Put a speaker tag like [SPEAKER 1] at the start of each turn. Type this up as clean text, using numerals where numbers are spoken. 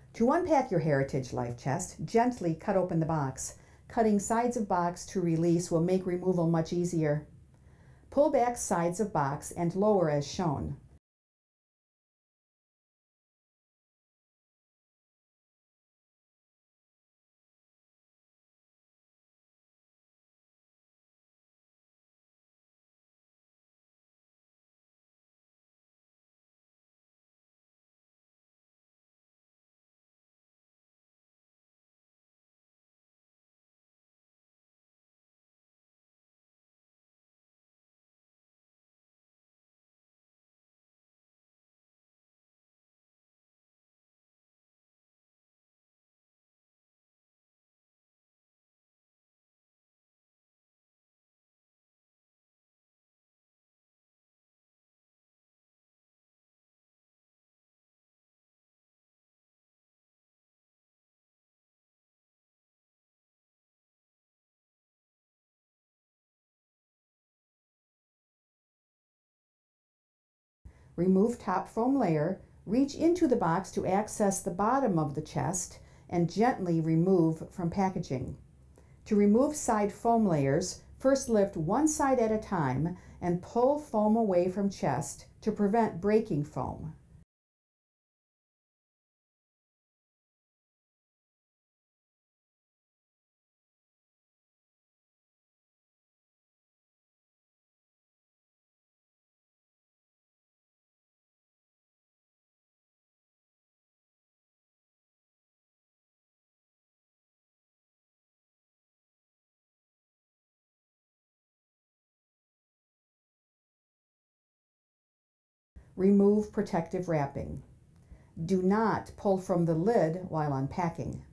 [SPEAKER 1] To unpack your Heritage Life chest, gently cut open the box. Cutting sides of box to release will make removal much easier. Pull back sides of box and lower as shown. Remove top foam layer, reach into the box to access the bottom of the chest, and gently remove from packaging. To remove side foam layers, first lift one side at a time and pull foam away from chest to prevent breaking foam. Remove protective wrapping. Do not pull from the lid while unpacking.